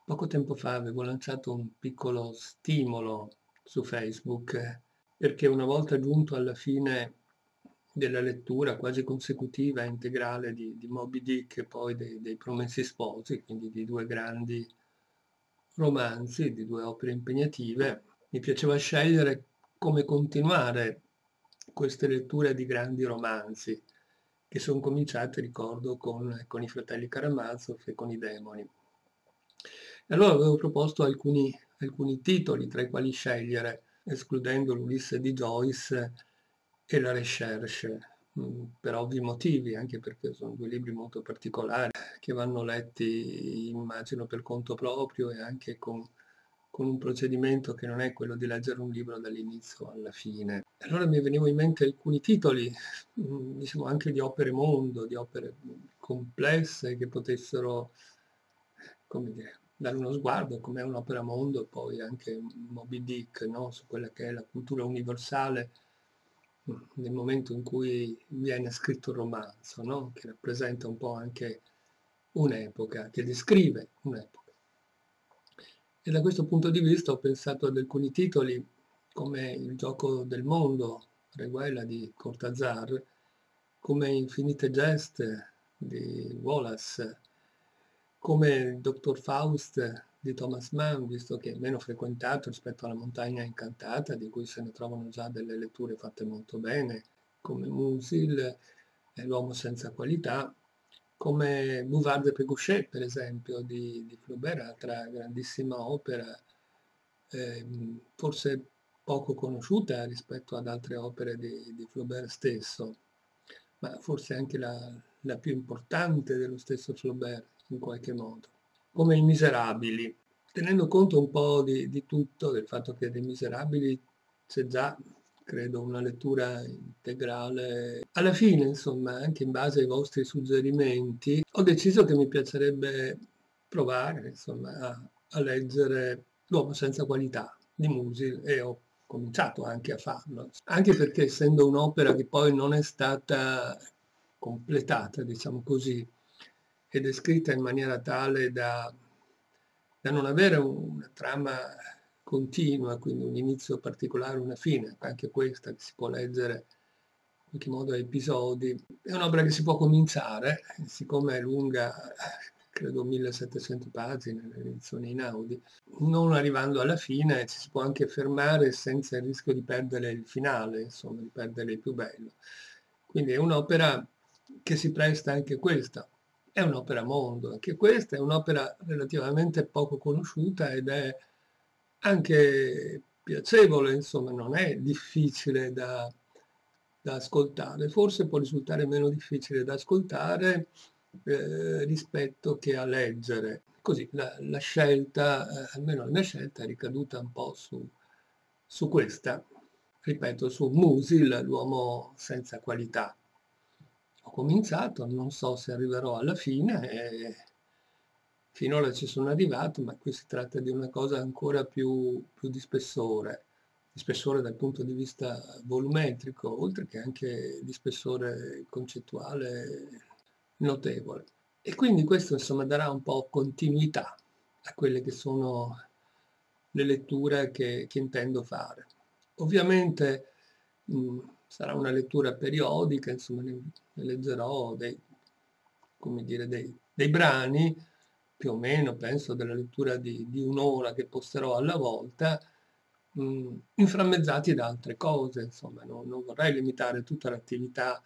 Poco tempo fa avevo lanciato un piccolo stimolo su Facebook perché una volta giunto alla fine della lettura quasi consecutiva e integrale di Moby Dick e poi dei Promessi Sposi, quindi di due grandi romanzi, di due opere impegnative, mi piaceva scegliere come continuare queste letture di grandi romanzi che sono cominciate, ricordo, con i fratelli Karamazov e con i Demoni. E allora avevo proposto alcuni titoli tra i quali scegliere, escludendo l'Ulisse di Joyce e la Recherche, per ovvi motivi, anche perché sono due libri molto particolari che vanno letti, immagino, per conto proprio e anche con un procedimento che non è quello di leggere un libro dall'inizio alla fine. Allora mi venivano in mente alcuni titoli, diciamo anche di opere mondo, di opere complesse che potessero, come dire, dare uno sguardo come è un'opera mondo, poi anche Moby Dick, no? Su quella che è la cultura universale nel momento in cui viene scritto il romanzo, no? Che rappresenta un po' anche un'epoca, che descrive un'epoca. E da questo punto di vista ho pensato ad alcuni titoli come Il gioco del mondo, Reguela di Cortázar, come Infinite geste di Wallace, come il Dottor Faust di Thomas Mann, visto che è meno frequentato rispetto alla Montagna Incantata, di cui se ne trovano già delle letture fatte molto bene, come Musil e L'uomo senza qualità, come Bouvard de Pécuchet, per esempio, di Flaubert, altra grandissima opera, forse poco conosciuta rispetto ad altre opere di Flaubert stesso, ma forse anche la più importante dello stesso Flaubert in qualche modo, come I Miserabili, tenendo conto un po' di tutto, del fatto che dei Miserabili c'è già, credo, una lettura integrale. Alla fine, insomma, anche in base ai vostri suggerimenti, ho deciso che mi piacerebbe provare, insomma, a leggere L'uomo senza qualità di Musil e ho cominciato anche a farlo, anche perché essendo un'opera che poi non è stata completata, diciamo così, ed è scritta in maniera tale da non avere una trama continua, quindi un inizio particolare, una fine, anche questa che si può leggere in qualche modo a episodi. È un'opera che si può cominciare, siccome è lunga, credo 1700 pagine, l'edizione Einaudi, non arrivando alla fine ci si può anche fermare senza il rischio di perdere il finale, insomma, di perdere il più bello. Quindi è un'opera che si presta anche questa. È un'opera mondo, anche questa è un'opera relativamente poco conosciuta ed è anche piacevole, insomma, non è difficile da ascoltare, forse può risultare meno difficile da ascoltare rispetto che a leggere. Così la scelta, almeno la mia scelta, è ricaduta un po' su questa, ripeto, su Musil, l'uomo senza qualità. Ho cominciato, non so se arriverò alla fine, e finora ci sono arrivato, ma qui si tratta di una cosa ancora più di spessore dal punto di vista volumetrico, oltre che anche di spessore concettuale notevole. E quindi questo insomma darà un po' continuità a quelle che sono le letture che intendo fare. Ovviamente sarà una lettura periodica, insomma ne leggerò come dire, dei brani, più o meno penso della lettura di un'ora che posterò alla volta, inframmezzati da altre cose, insomma, non vorrei limitare tutta l'attività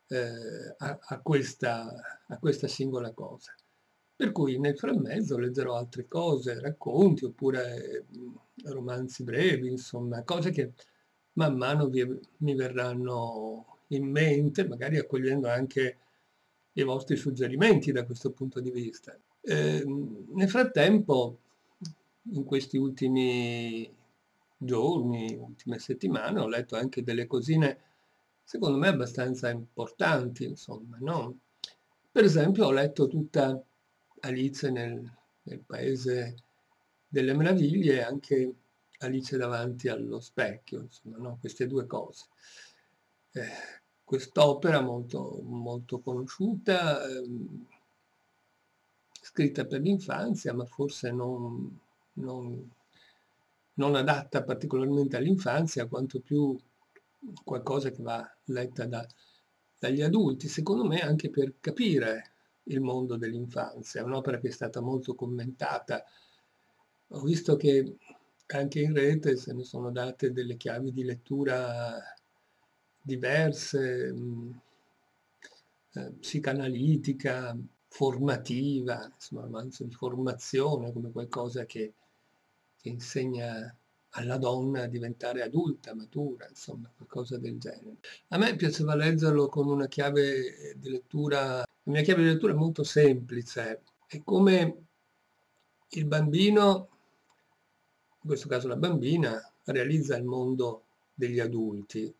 a questa singola cosa. Per cui nel frammezzo leggerò altre cose, racconti oppure romanzi brevi, insomma, cose che man mano mi verranno in mente, magari accogliendo anche i vostri suggerimenti da questo punto di vista. Nel frattempo, in questi ultimi giorni, ultime settimane, ho letto anche delle cosine, secondo me, abbastanza importanti, insomma, no? Per esempio, ho letto tutta Alice nel Paese delle Meraviglie e anche Alice davanti allo specchio, insomma, no? Queste due cose. Quest'opera molto, molto conosciuta, scritta per l'infanzia, ma forse non adatta particolarmente all'infanzia, quanto più qualcosa che va letta dagli adulti, secondo me anche per capire il mondo dell'infanzia. È un'opera che è stata molto commentata. Ho visto che anche in rete se ne sono date delle chiavi di lettura diverse, psicanalitica, formativa, insomma, avanzo di formazione, come qualcosa che insegna alla donna a diventare adulta, matura, insomma, qualcosa del genere. A me piaceva leggerlo con una chiave di lettura, la mia chiave di lettura è molto semplice, è come il bambino, in questo caso la bambina, realizza il mondo degli adulti.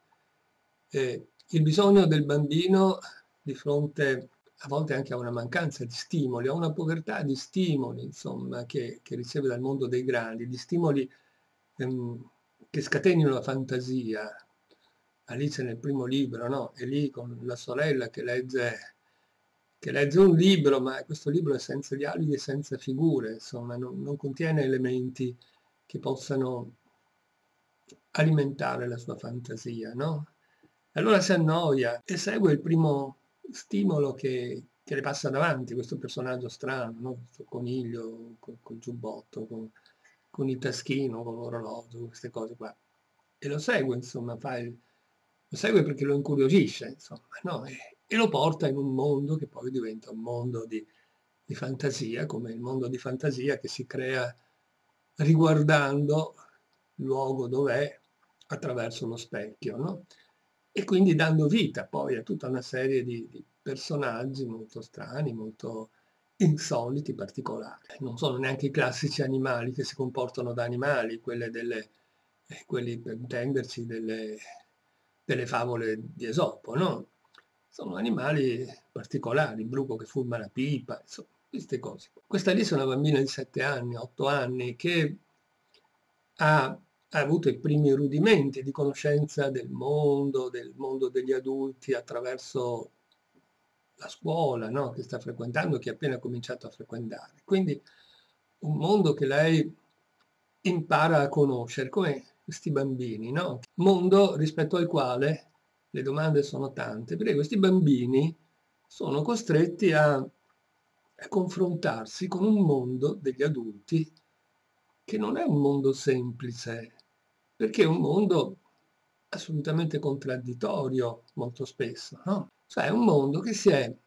Il bisogno del bambino di fronte a volte anche a una mancanza di stimoli, a una povertà di stimoli, insomma, che riceve dal mondo dei grandi, di stimoli che scatenino la fantasia. Alice nel primo libro, no? È lì con la sorella che legge un libro, ma questo libro è senza dialoghi e senza figure, insomma, non contiene elementi che possano alimentare la sua fantasia, no? Allora si annoia e segue il primo stimolo che le passa davanti, questo personaggio strano, no? Questo coniglio col giubbotto, con il taschino, con l'orologio, queste cose qua. E lo segue, insomma, lo segue perché lo incuriosisce, insomma, no? E lo porta in un mondo che poi diventa un mondo di fantasia, come il mondo di fantasia che si crea riguardando il luogo dov'è attraverso lo specchio, no? E quindi dando vita poi a tutta una serie di personaggi molto strani, molto insoliti, particolari. Non sono neanche i classici animali che si comportano da animali, quelli per intenderci delle favole di Esopo, no? Sono animali particolari, il bruco che fuma la pipa, insomma, queste cose. Questa lì è una bambina di 7 anni, 8 anni, che ha avuto i primi rudimenti di conoscenza del mondo degli adulti attraverso la scuola, no? Che sta frequentando, che ha appena cominciato a frequentare. Quindi un mondo che lei impara a conoscere, come questi bambini, no? Mondo rispetto al quale le domande sono tante, perché questi bambini sono costretti a confrontarsi con un mondo degli adulti che non è un mondo semplice, perché è un mondo assolutamente contraddittorio molto spesso, no? Cioè è un mondo che si è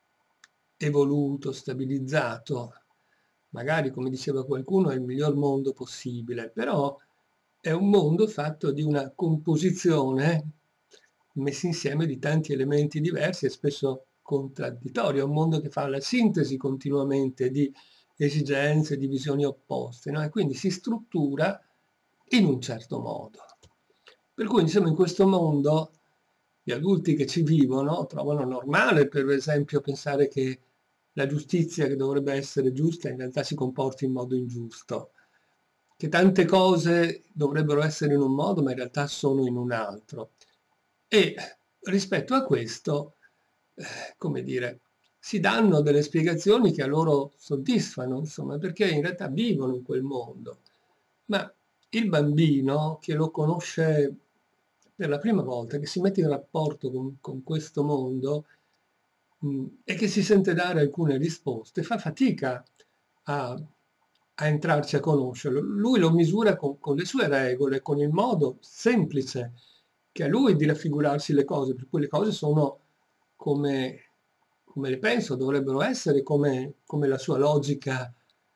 evoluto, stabilizzato, magari come diceva qualcuno è il miglior mondo possibile, però è un mondo fatto di una composizione messa insieme di tanti elementi diversi e spesso contraddittori, è un mondo che fa la sintesi continuamente di esigenze, di visioni opposte, no? E quindi si struttura in un certo modo. Per cui insomma in questo mondo gli adulti che ci vivono trovano normale, per esempio, pensare che la giustizia che dovrebbe essere giusta in realtà si comporti in modo ingiusto, che tante cose dovrebbero essere in un modo ma in realtà sono in un altro. E rispetto a questo, come dire, si danno delle spiegazioni che a loro soddisfano, insomma, perché in realtà vivono in quel mondo. Ma il bambino che lo conosce per la prima volta, che si mette in rapporto con questo mondo e che si sente dare alcune risposte, fa fatica a entrarci a conoscerlo. Lui lo misura con le sue regole, con il modo semplice che a lui di raffigurarsi le cose, per cui le cose sono come le penso, dovrebbero essere come la sua logica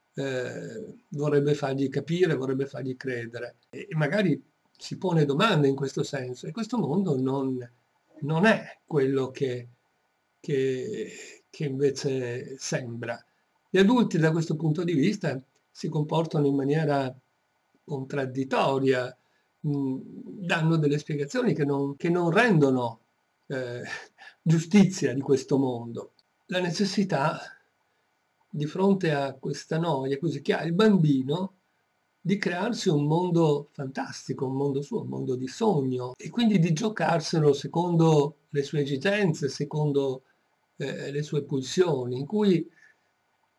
vorrebbe fargli capire, vorrebbe fargli credere. E magari si pone domande in questo senso, e questo mondo non è quello che invece sembra. Gli adulti da questo punto di vista si comportano in maniera contraddittoria, danno delle spiegazioni che non rendono giustizia di questo mondo. La necessità, di fronte a questa noia, così che ha il bambino, di crearsi un mondo fantastico, un mondo suo, un mondo di sogno, e quindi di giocarselo secondo le sue esigenze, secondo le sue pulsioni, in cui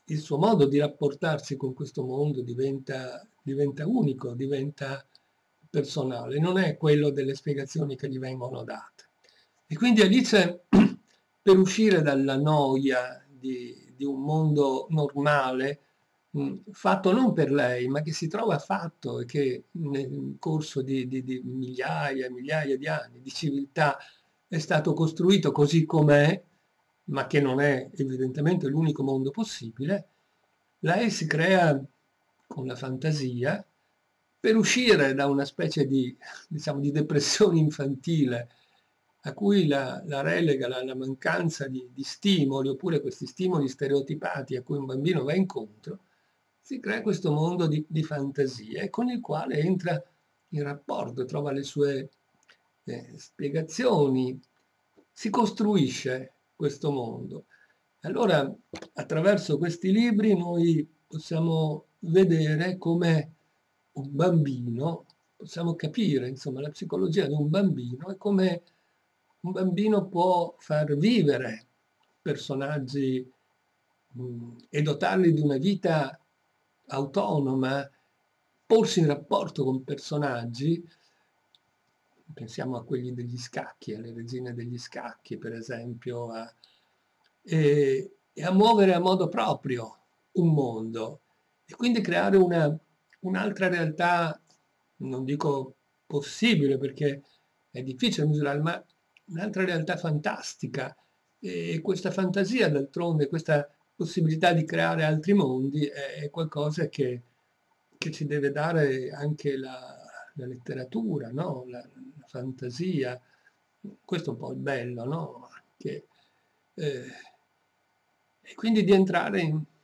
il suo modo di rapportarsi con questo mondo diventa unico, diventa personale, non è quello delle spiegazioni che gli vengono date. E quindi Alice, per uscire dalla noia di un mondo normale, fatto non per lei, ma che si trova fatto e che nel corso di migliaia e migliaia di anni di civiltà è stato costruito così com'è, ma che non è evidentemente l'unico mondo possibile, lei si crea con la fantasia per uscire da una specie di, diciamo, di depressione infantile a cui la relega la mancanza di stimoli, oppure questi stimoli stereotipati a cui un bambino va incontro, si crea questo mondo di fantasie con il quale entra in rapporto, trova le sue spiegazioni, si costruisce questo mondo. Allora, attraverso questi libri noi possiamo vedere come un bambino, possiamo capire, insomma, la psicologia di un bambino e come un bambino può far vivere personaggi e dotarli di una vita autonoma, porsi in rapporto con personaggi, pensiamo a quelli degli scacchi, alle regine degli scacchi per esempio, e a muovere a modo proprio un mondo e quindi creare un'altra realtà, non dico possibile perché è difficile misurare, ma un'altra realtà fantastica. E questa fantasia, d'altronde, questa possibilità di creare altri mondi è qualcosa che ci deve dare anche la letteratura, no? La fantasia. Questo è un po' il bello, no? Eh, e quindi di entrare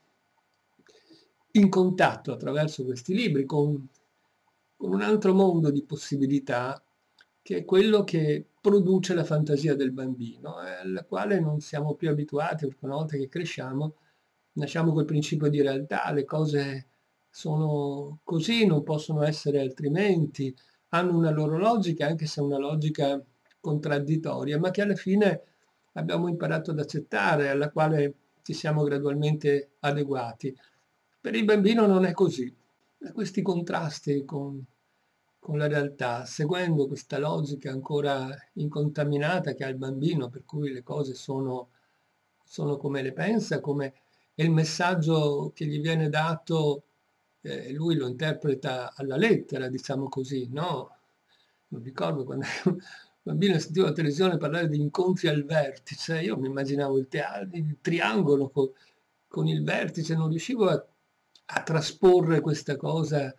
in contatto attraverso questi libri con un altro mondo di possibilità che è quello che produce la fantasia del bambino, alla quale non siamo più abituati, perché una volta che cresciamo nasciamo col principio di realtà, le cose sono così, non possono essere altrimenti, hanno una loro logica, anche se è una logica contraddittoria, ma che alla fine abbiamo imparato ad accettare, alla quale ci siamo gradualmente adeguati. Per il bambino non è così. Questi contrasti con la realtà, seguendo questa logica ancora incontaminata che ha il bambino, per cui le cose sono come le pensa, come è il messaggio che gli viene dato, lui lo interpreta alla lettera, diciamo così, no? Non ricordo quando ero bambino e sentivo la televisione parlare di incontri al vertice, io mi immaginavo il triangolo con il vertice, non riuscivo a trasporre questa cosa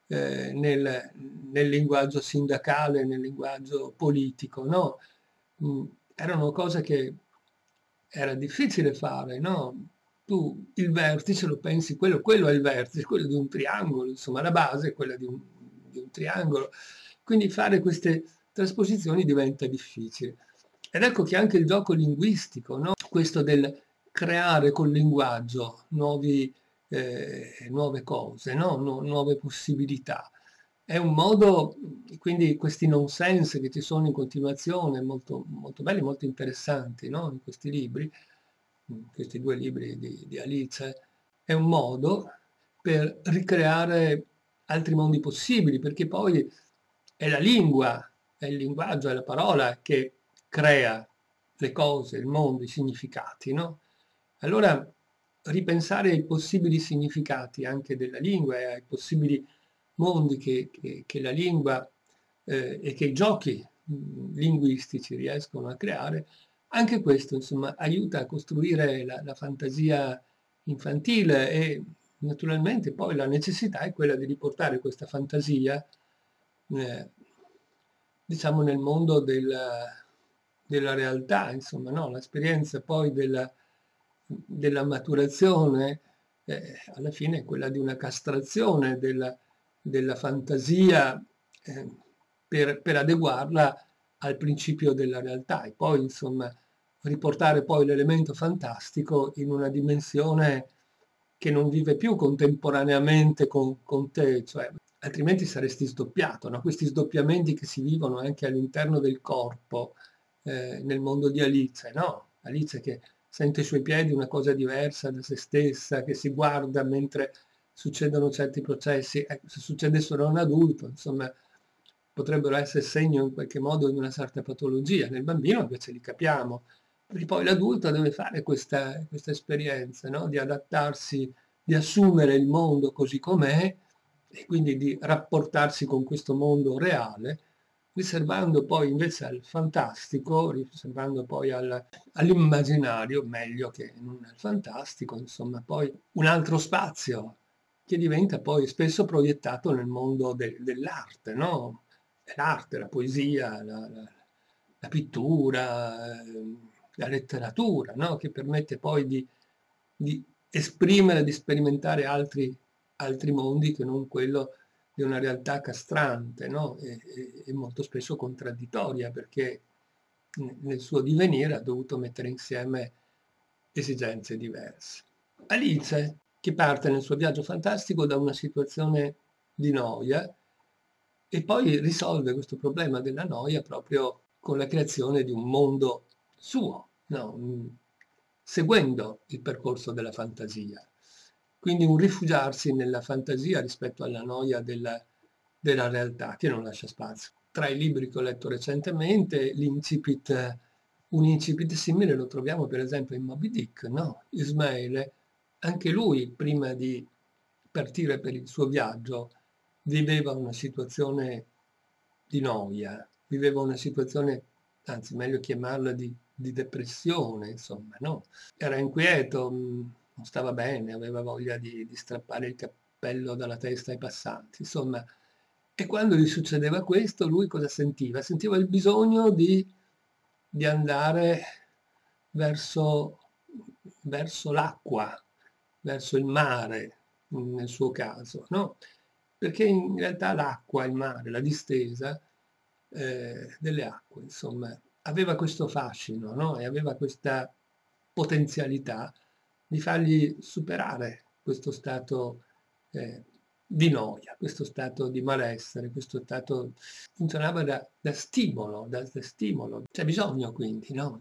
nel linguaggio sindacale, nel linguaggio politico, no? Erano cose che era difficile fare, no? Tu il vertice lo pensi, quello è il vertice, quello di un triangolo, insomma la base è quella di un triangolo. Quindi fare queste trasposizioni diventa difficile. Ed ecco che anche il gioco linguistico, no? Questo del creare col linguaggio nuove cose, no? Nuove possibilità. È un modo, quindi questi nonsense che ci sono in continuazione, molto, molto belli, molto interessanti, no? In questi libri, questi due libri di Alice, è un modo per ricreare altri mondi possibili, perché poi è la lingua, è il linguaggio, è la parola che crea le cose, il mondo, i significati, no? Allora ripensare ai possibili significati anche della lingua e ai possibili mondi che la lingua e che i giochi linguistici riescono a creare, anche questo insomma aiuta a costruire la fantasia infantile e naturalmente poi la necessità è quella di riportare questa fantasia eh, diciamo nel mondo della realtà, insomma, no? L'esperienza poi della maturazione alla fine è quella di una castrazione della fantasia per adeguarla al principio della realtà e poi insomma riportare poi l'elemento fantastico in una dimensione che non vive più contemporaneamente con te, cioè altrimenti saresti sdoppiato, no? Questi sdoppiamenti che si vivono anche all'interno del corpo nel mondo di Alice, no? Alice che sente ai suoi piedi una cosa diversa da se stessa, che si guarda mentre succedono certi processi. Ecco, se succedessero a un adulto, insomma, potrebbero essere segno in qualche modo di una certa patologia. Nel bambino invece li capiamo, perché poi l'adulto deve fare questa esperienza, no? Di adattarsi, di assumere il mondo così com'è e quindi di rapportarsi con questo mondo reale, riservando poi invece al fantastico, riservando poi all'immaginario, meglio che non al fantastico, insomma, poi un altro spazio che diventa poi spesso proiettato nel mondo dell'arte, no? L'arte, la poesia, la pittura, la letteratura, no? Che permette poi di esprimere, di sperimentare altri mondi che non quello di una realtà castrante, no? E molto spesso contraddittoria, perché nel suo divenire ha dovuto mettere insieme esigenze diverse. Alice, che parte nel suo viaggio fantastico da una situazione di noia e poi risolve questo problema della noia proprio con la creazione di un mondo suo, no? Seguendo il percorso della fantasia. Quindi un rifugiarsi nella fantasia rispetto alla noia della realtà, che non lascia spazio. Tra i libri che ho letto recentemente, un incipit simile lo troviamo per esempio in Moby Dick, no? Ismaele, anche lui prima di partire per il suo viaggio viveva una situazione di noia, viveva una situazione, anzi meglio chiamarla di depressione, insomma, no? Era inquieto, non stava bene, aveva voglia di strappare il cappello dalla testa ai passanti, insomma. E quando gli succedeva questo, lui cosa sentiva? Sentiva il bisogno di andare verso, verso l'acqua, verso il mare, nel suo caso, no? Perché in realtà l'acqua, il mare, la distesa delle acque, insomma, aveva questo fascino, no? E aveva questa potenzialità di fargli superare questo stato di noia, questo stato di malessere, questo stato funzionava da stimolo, da stimolo. C'è bisogno quindi, no?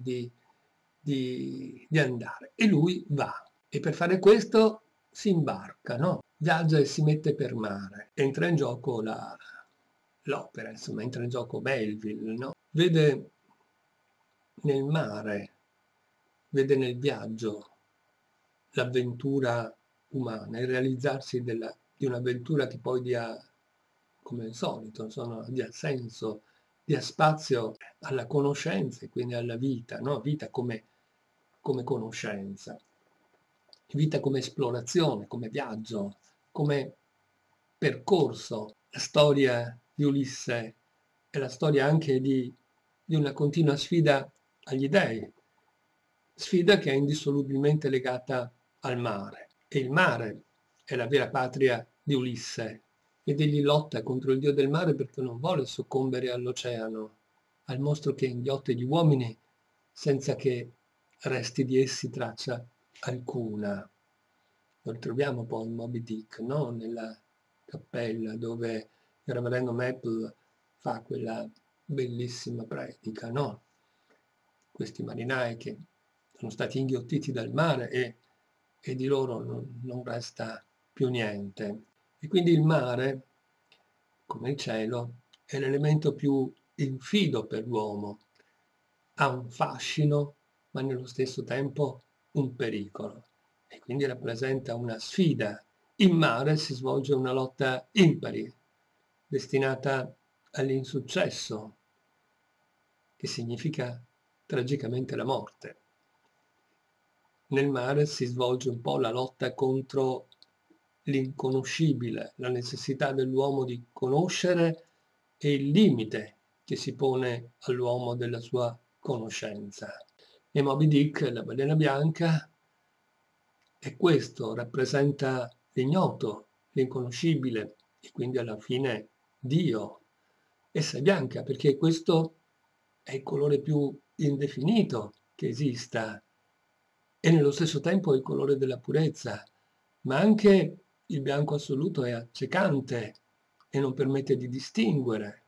Di andare. E lui va. E per fare questo si imbarca, no? Viaggia e si mette per mare. Entra in gioco l'opera, insomma, entra in gioco Melville, no? Vede nel mare, vede nel viaggio l'avventura umana, il realizzarsi di un'avventura che poi dia, come al solito, insomma, dia senso, dia spazio alla conoscenza e quindi alla vita, no? Vita come conoscenza, vita come esplorazione, come viaggio, come percorso. La storia di Ulisse è la storia anche di una continua sfida agli dèi, sfida che è indissolubilmente legata al mare. E il mare è la vera patria di Ulisse ed egli lotta contro il dio del mare perché non vuole soccombere all'oceano, al mostro che inghiotte gli uomini senza che resti di essi traccia alcuna. Lo ritroviamo poi in Moby Dick, no? Nella cappella dove il reverendo Maple fa quella bellissima predica, no? Questi marinai che sono stati inghiottiti dal mare e di loro non resta più niente. E quindi il mare, come il cielo, è l'elemento più infido per l'uomo. Ha un fascino, ma nello stesso tempo un pericolo. E quindi rappresenta una sfida. In mare si svolge una lotta impari, destinata all'insuccesso, che significa tragicamente la morte. Nel mare si svolge un po' la lotta contro l'inconoscibile, la necessità dell'uomo di conoscere e il limite che si pone all'uomo della sua conoscenza. E Moby Dick, la balena bianca, è questo, rappresenta l'ignoto, l'inconoscibile e quindi alla fine Dio. Essa è bianca perché questo è il colore più indefinito che esista e nello stesso tempo è il colore della purezza, ma anche il bianco assoluto è accecante e non permette di distinguere.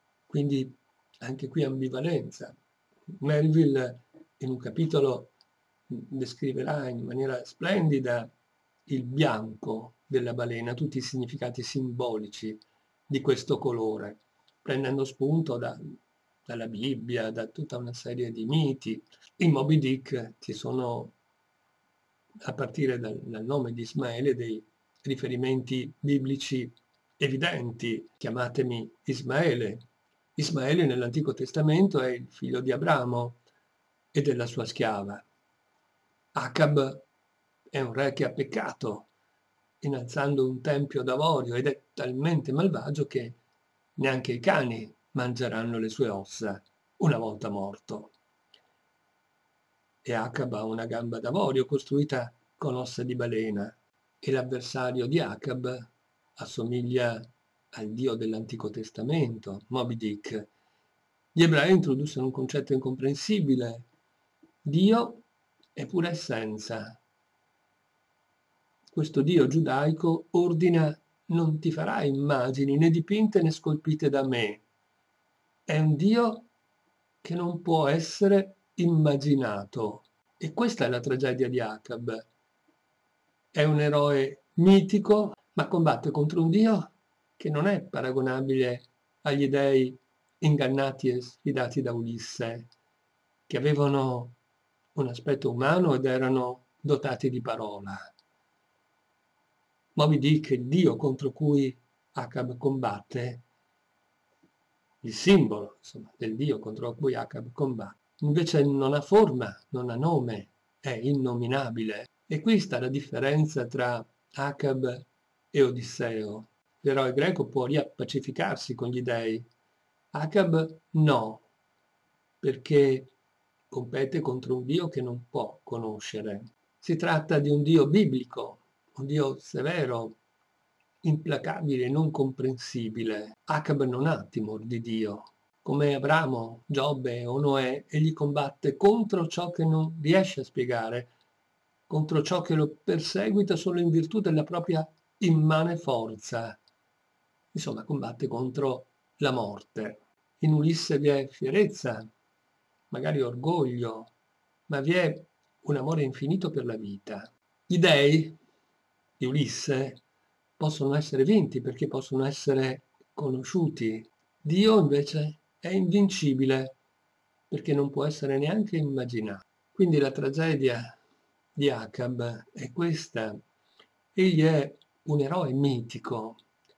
Quindi anche qui ambivalenza. Melville in un capitolo descriverà in maniera splendida il bianco della balena, tutti i significati simbolici di questo colore, prendendo spunto dalla Bibbia, da tutta una serie di miti. In Moby Dick ci sono, a partire dal nome di Ismaele, dei riferimenti biblici evidenti. Chiamatemi Ismaele. Ismaele nell'Antico Testamento è il figlio di Abramo e della sua schiava. Acab è un re che ha peccato, innalzando un tempio d'avorio, ed è talmente malvagio che neanche i cani mangeranno le sue ossa una volta morto. E Acab ha una gamba d'avorio costruita con ossa di balena, e l'avversario di Acab assomiglia al dio dell'Antico Testamento, Moby Dick. Gli ebrei introdussero un concetto incomprensibile: Dio è pura essenza. Questo Dio giudaico ordina: non ti farai immagini né dipinte né scolpite da me. È un Dio che non può essere immaginato. E questa è la tragedia di Acab. È un eroe mitico, ma combatte contro un Dio che non è paragonabile agli dei ingannati e sfidati da Ulisse, che avevano un aspetto umano ed erano dotati di parola. Moby Dick, il dio contro cui Acab combatte, il simbolo, insomma, del dio contro cui Acab combatte, invece non ha forma, non ha nome, è innominabile. E qui sta la differenza tra Acab e Odisseo. L'eroe greco può riappacificarsi con gli dei. Acab no, perché compete contro un dio che non può conoscere. Si tratta di un dio biblico, un dio severo, implacabile, non comprensibile. Acab non ha timore di Dio. Come Abramo, Giobbe o Noè, egli combatte contro ciò che non riesce a spiegare, contro ciò che lo perseguita solo in virtù della propria immane forza. Insomma, combatte contro la morte. In Ulisse vi è fierezza, magari orgoglio, ma vi è un amore infinito per la vita. Gli dei di Ulisse possono essere vinti perché possono essere conosciuti. Dio invece è invincibile perché non può essere neanche immaginato. Quindi la tragedia di Acab è questa. Egli è un eroe mitico,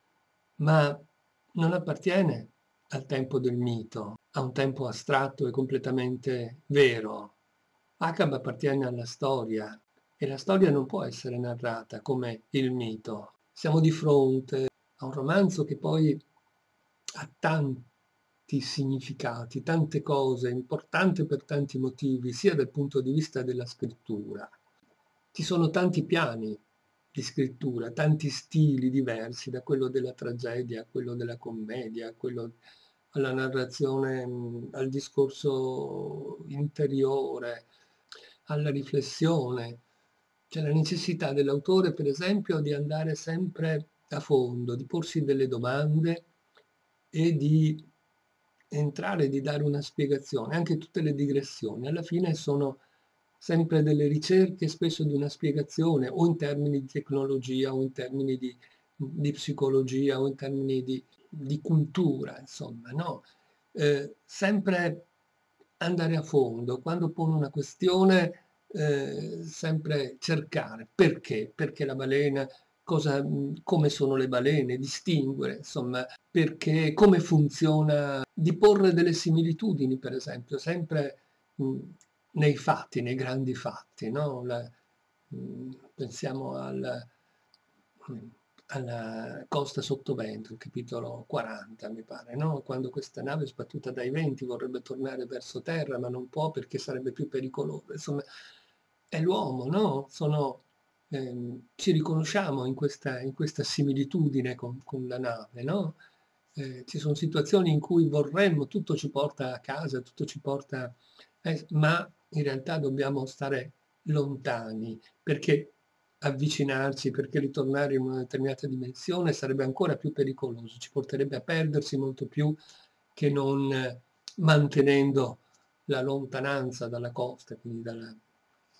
ma non appartiene al tempo del mito, a un tempo astratto e completamente vero. Acab appartiene alla storia e la storia non può essere narrata come il mito. Siamo di fronte a un romanzo che poi ha tanti significati, tante cose, importante per tanti motivi, sia dal punto di vista della scrittura. Ci sono tanti piani di scrittura, tanti stili diversi, da quello della tragedia a quello della commedia, a quello alla narrazione, al discorso interiore, alla riflessione. C'è la necessità dell'autore, per esempio, di andare sempre a fondo, di porsi delle domande e di entrare, di dare una spiegazione. Anche tutte le digressioni alla fine sono sempre delle ricerche, spesso di una spiegazione, o in termini di tecnologia, o in termini di psicologia, o in termini di cultura, insomma, no? Sempre andare a fondo, quando pone una questione, sempre cercare perché la balena, come sono le balene, distinguere, insomma, perché, come funziona, di porre delle similitudini, per esempio, sempre nei fatti, nei grandi fatti, no? Pensiamo alla Costa sottovento, il capitolo 40 mi pare, no? Quando questa nave sbattuta dai venti vorrebbe tornare verso terra, ma non può perché sarebbe più pericoloso. Insomma, è l'uomo, no? Ci riconosciamo in questa similitudine con la nave, no? Ci sono situazioni in cui vorremmo, tutto ci porta a casa, tutto ci porta, ma in realtà dobbiamo stare lontani, perché avvicinarci, perché ritornare in una determinata dimensione sarebbe ancora più pericoloso, ci porterebbe a perdersi molto più che non mantenendo la lontananza dalla costa, quindi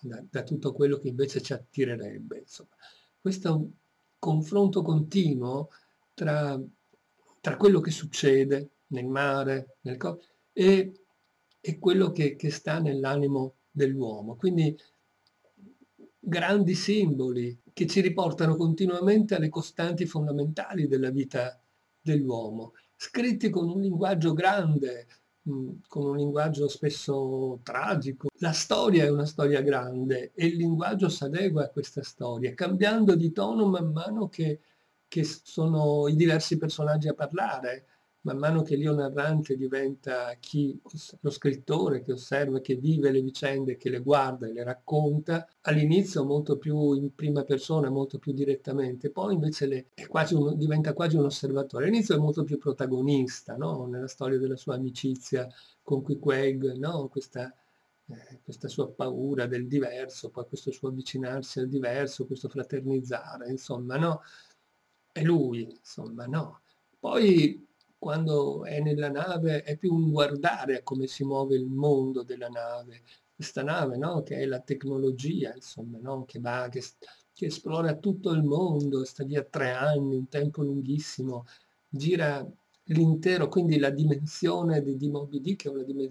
da tutto quello che invece ci attirerebbe, insomma. Questo confronto continuo tra, tra quello che succede nel mare, e, e quello che sta nell'animo dell'uomo. Quindi grandi simboli che ci riportano continuamente alle costanti fondamentali della vita dell'uomo, scritti con un linguaggio grande, con un linguaggio spesso tragico. La storia è una storia grande e il linguaggio si adegua a questa storia, cambiando di tono man mano che sono i diversi personaggi a parlare, man mano che l'io narrante diventa lo scrittore che osserva, che vive le vicende, che le guarda e le racconta, all'inizio molto più in prima persona, molto più direttamente, poi invece diventa quasi un osservatore. All'inizio è molto più protagonista, no? Nella storia della sua amicizia con Queequeg, no? Questa sua paura del diverso, poi questo suo avvicinarsi al diverso, questo fraternizzare, insomma, no? È lui, insomma, no? Poi quando è nella nave è più un guardare a come si muove il mondo della nave, questa nave, no? Che è la tecnologia, insomma, no? Che esplora tutto il mondo, sta via 3 anni, un tempo lunghissimo, gira l'intero, quindi la dimensione di Moby Dick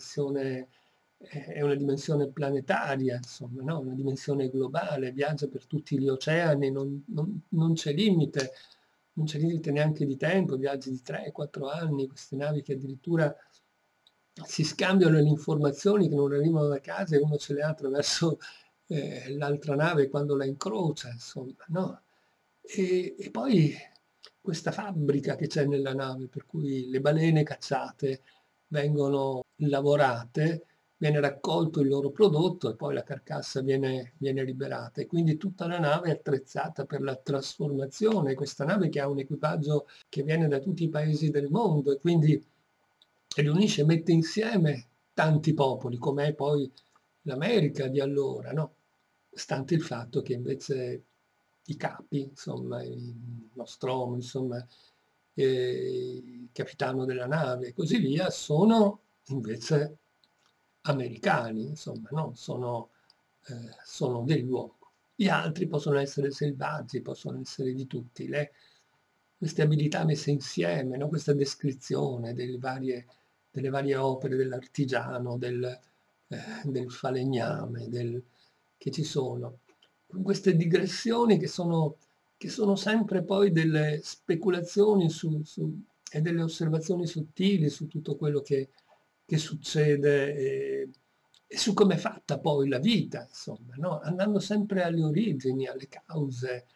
è una dimensione planetaria, insomma, no? Una dimensione globale, viaggia per tutti gli oceani, non c'è limite, non c'è limite neanche di tempo, viaggi di 3-4 anni, queste navi che addirittura si scambiano le informazioni che non arrivano da casa e uno ce le ha attraverso l'altra nave quando la incrocia, insomma, no? E poi questa fabbrica che c'è nella nave, per cui le balene cacciate vengono lavorate, viene raccolto il loro prodotto e poi la carcassa viene liberata e quindi tutta la nave è attrezzata per la trasformazione. Questa nave che ha un equipaggio che viene da tutti i paesi del mondo e quindi riunisce e mette insieme tanti popoli, come è poi l'America di allora, no? Stante il fatto che invece i capi, insomma, il Nostromo, insomma, il capitano della nave e così via, sono invece americani, insomma, no? Sono del luogo. Gli altri possono essere selvaggi, possono essere di tutti. Queste abilità messe insieme, no? Questa descrizione delle varie opere dell'artigiano, del falegname, che ci sono. Queste digressioni che sono sempre poi delle speculazioni e delle osservazioni sottili su tutto quello che succede e su come è fatta poi la vita, insomma, no? Andando sempre alle origini, alle cause,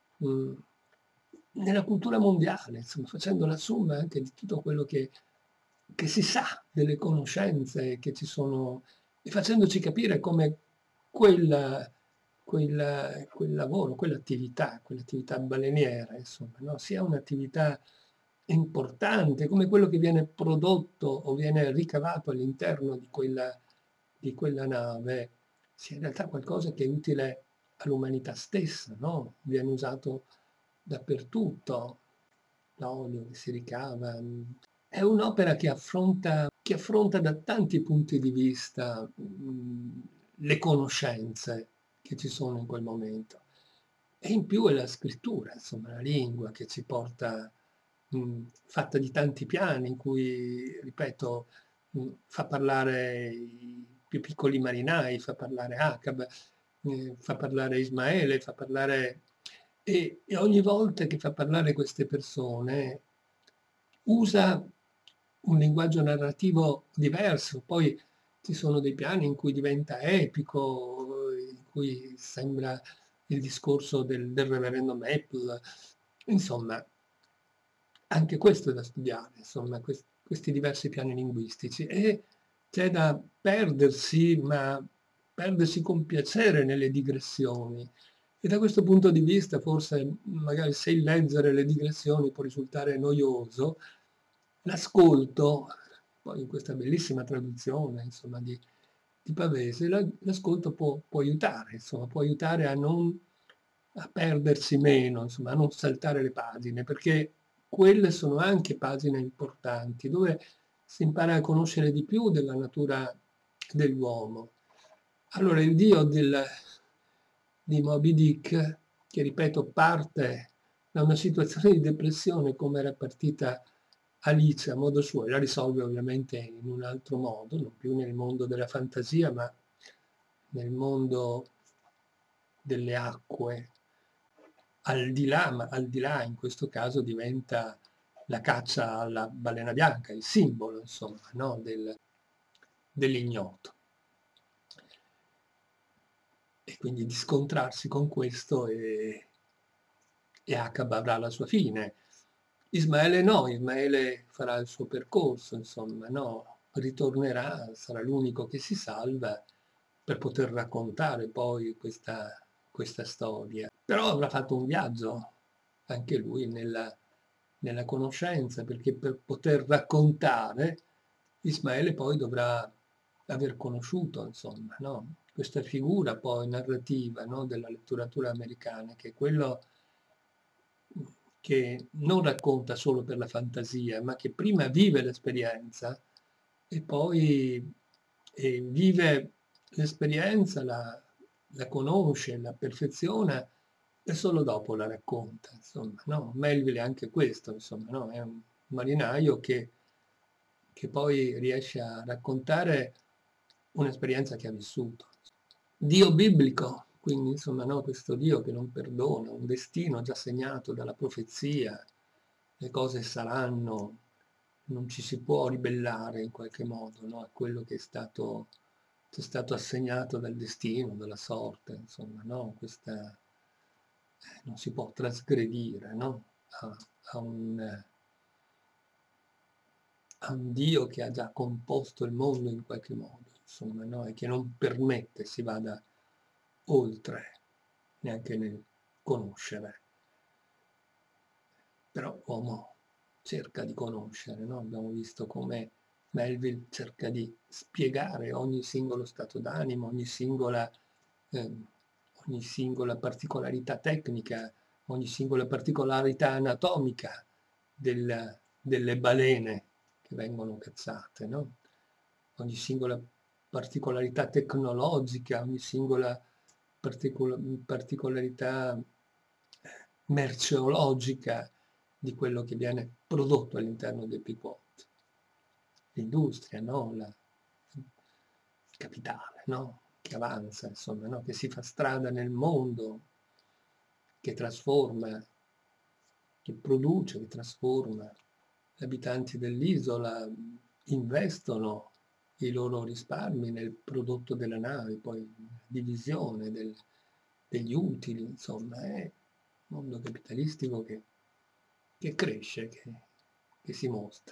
nella cultura mondiale, insomma, facendo la somma anche di tutto quello che si sa, delle conoscenze che ci sono, e facendoci capire come quel lavoro, quell'attività baleniera, insomma, no? Sia un'attività importante, come quello che viene prodotto o viene ricavato all'interno di quella nave, sia in realtà qualcosa che è utile all'umanità stessa, no? Viene usato dappertutto, l'olio che si ricava. È un'opera che affronta da tanti punti di vista le conoscenze che ci sono in quel momento. E in più è la scrittura, insomma, la lingua che ci porta, fatta di tanti piani, in cui, ripeto, fa parlare i più piccoli marinai, fa parlare Acab, fa parlare Ismaele, fa parlare... E ogni volta che fa parlare queste persone usa un linguaggio narrativo diverso, poi ci sono dei piani in cui diventa epico, in cui sembra il discorso del reverendo Maple, insomma, anche questo è da studiare, insomma, questi diversi piani linguistici e c'è da perdersi, ma perdersi con piacere nelle digressioni. E da questo punto di vista, forse, magari se il leggere le digressioni può risultare noioso, l'ascolto, poi in questa bellissima traduzione, insomma, di Pavese, l'ascolto può aiutare, insomma, può aiutare a perdersi meno, insomma, a non saltare le pagine, perché quelle sono anche pagine importanti, dove si impara a conoscere di più della natura dell'uomo. Allora, il dio di Moby Dick, che ripeto parte da una situazione di depressione come era partita Alice a modo suo, e la risolve ovviamente in un altro modo, non più nel mondo della fantasia, ma nel mondo delle acque, al di là, ma al di là in questo caso diventa la caccia alla balena bianca, il simbolo, insomma, no? Dell'ignoto. E quindi di scontrarsi con questo e Acab avrà la sua fine. Ismaele no, Ismaele farà il suo percorso, insomma, no? Ritornerà, sarà l'unico che si salva per poter raccontare poi questa storia. Però avrà fatto un viaggio anche lui nella conoscenza, perché per poter raccontare Ismaele poi dovrà aver conosciuto, insomma, no? Questa figura poi narrativa, no? Della letteratura americana, che è quello che non racconta solo per la fantasia, ma che prima vive l'esperienza e poi vive l'esperienza, la conosce, la perfeziona e solo dopo la racconta, insomma, no? Melville è anche questo, insomma, no? È un marinaio che poi riesce a raccontare un'esperienza che ha vissuto. Dio biblico, quindi insomma no, questo Dio che non perdona, un destino già segnato dalla profezia, le cose saranno, non ci si può ribellare in qualche modo, no, a quello che è stato assegnato dal destino, dalla sorte, insomma, no, questa non si può trasgredire, no, a, a un, a un Dio che ha già composto il mondo in qualche modo, insomma, no, e che non permette si vada oltre, neanche nel conoscere. Però l'uomo cerca di conoscere, no? Abbiamo visto come Melville cerca di spiegare ogni singolo stato d'animo, eh, ogni singola particolarità tecnica, ogni singola particolarità anatomica delle balene che vengono cazzate, no? Ogni singola particolarità tecnologica, ogni singola particolarità merceologica di quello che viene prodotto all'interno del Pequot. L'industria, no? Il capitale, no? Che avanza, insomma, no? Che si fa strada nel mondo, che trasforma, che produce, che trasforma. Gli abitanti dell'isola investono i loro risparmi nel prodotto della nave, poi divisione degli utili, insomma, è un mondo capitalistico che cresce, che si mostra.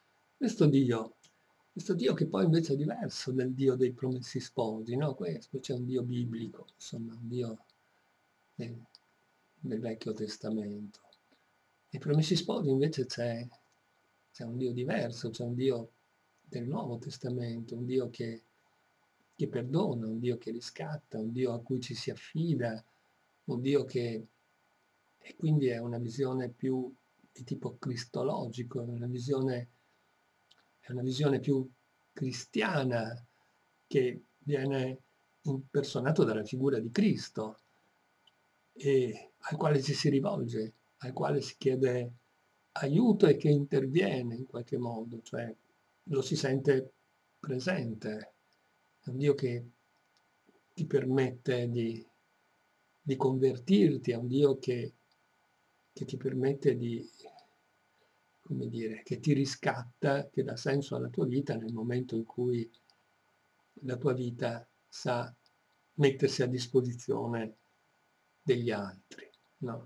Questo Dio che poi invece è diverso dal Dio dei promessi sposi, no? Questo c'è un Dio biblico, insomma, un Dio del, del Vecchio Testamento. Nei promessi sposi invece c'è un Dio diverso, c'è un Dio del Nuovo Testamento, un Dio che perdona, un Dio che riscatta, un Dio a cui ci si affida, un Dio che... E quindi è una visione più di tipo cristologico, è una visione più cristiana che viene impersonato dalla figura di Cristo e al quale ci si rivolge, al quale si chiede aiuto e che interviene in qualche modo, cioè lo si sente presente. È un Dio che ti permette di convertirti, è un Dio che ti permette di, come dire, che ti riscatta, che dà senso alla tua vita nel momento in cui la tua vita sa mettersi a disposizione degli altri, no?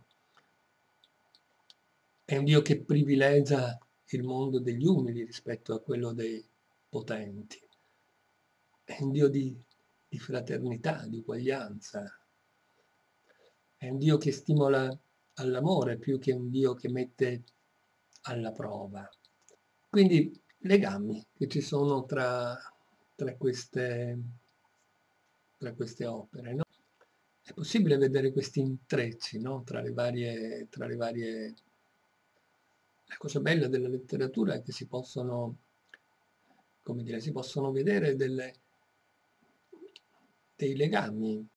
È un Dio che privilegia il mondo degli umili rispetto a quello dei potenti. È un Dio di fraternità, di uguaglianza. È un Dio che stimola all'amore più che un Dio che mette alla prova. Quindi legami che ci sono tra queste, tra queste opere, no? È possibile vedere questi intrecci, no? Tra le varie... La cosa bella della letteratura è che si possono, come dire, si possono vedere dei legami.